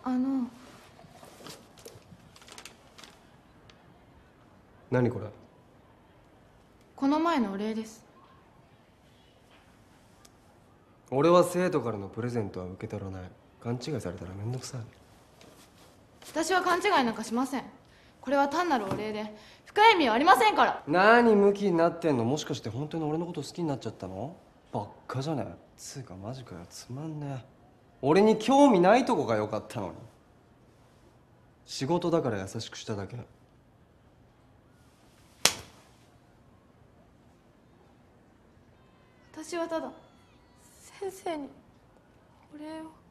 何これ？ この前のお礼です。 俺は生徒からのプレゼントは受け取らない。勘違いされたらめんどくさい。 私は勘違いなんかしません。これは単なるお礼で深い意味はありませんから。 何ムキになってんの？もしかして本当に俺のこと好きになっちゃったの？ばっかじゃねえ。つうかマジかよ、つまんねえ。俺に興味ないとこが良かったのに。仕事だから優しくしただけ。 私はただ先生にお礼を。